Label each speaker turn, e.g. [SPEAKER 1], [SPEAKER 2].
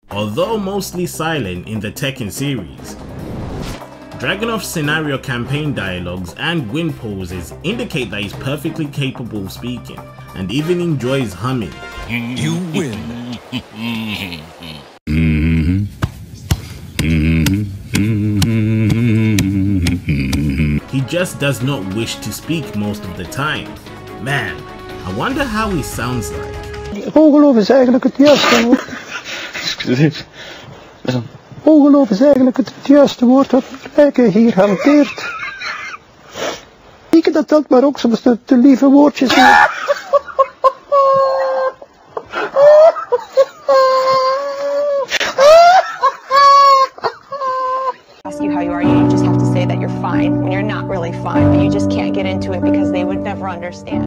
[SPEAKER 1] Although mostly silent in the Tekken series, Dragunov's scenario campaign dialogues and win poses indicate that he's perfectly capable of speaking, and even enjoys humming.
[SPEAKER 2] You win.
[SPEAKER 1] He just does not wish to speak most of the time. Man, I wonder how he sounds like.
[SPEAKER 3] Ongeloof is eigenlijk het juiste woord. Ongeloof is eigenlijk het juiste woord dat Rijke hier hanteert. Ik dat telt maar ook soms de lieve woordjes.
[SPEAKER 4] Ask you how you are, you just have to say that you're fine when you're not really fine, but you just can't get into it because they would never understand.